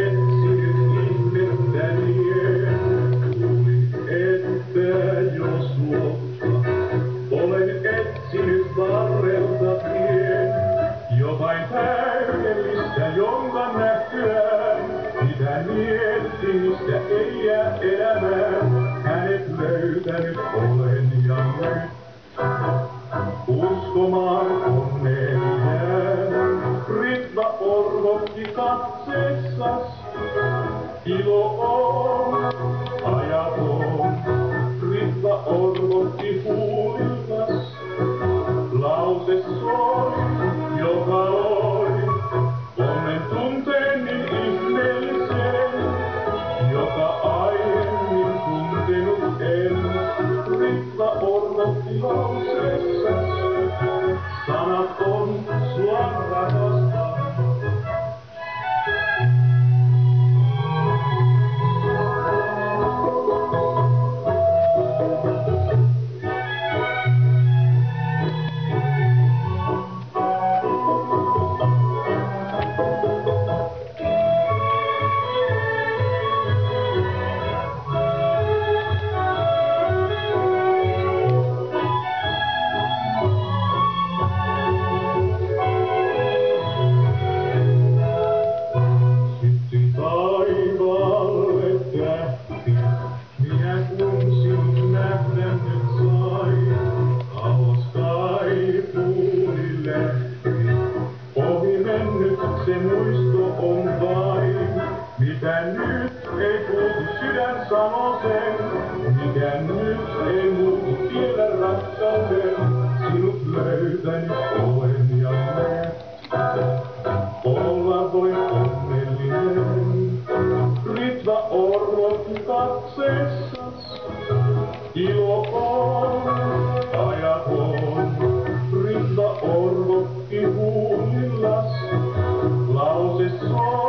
etsinyt ihmettäniä. Luulin, että jos luokka olen etsinyt varrelta tien. Jotain täydellistä, jonka näkyään, mitä miettimistä ei jää elämään. Hänet löytänyt olen ja nyt uskomaan onneen jään. Ritva orvotti katseessas, ilo on, ajaton. Ritva orvotti huulillas, lause soi, joka loi onnen tunteen niin ihmeellisen, joka aiemmin tuntenut en. Ritva orvotti lauseessas, sanat on sua rakastan. Se muisto on vain, mitä nyt ei kuultu sydän sano sen. Mikä nyt ei muutu vielä rakkauden, sinut löytänyt olen ja me. Olla voi onnellinen, Ritva orvotti katseessas, ilo on, ajaton. Ritva orvotti huulillas, lause soi.